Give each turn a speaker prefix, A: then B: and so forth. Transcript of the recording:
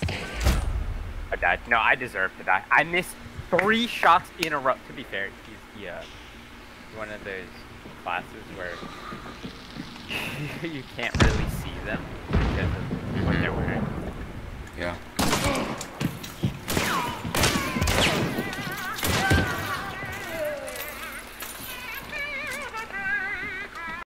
A: I died. No, I deserve to die. I missed 3 shots in a row. To be fair, he's one of those classes where you can't really see them because of what they're wearing.
B: Yeah.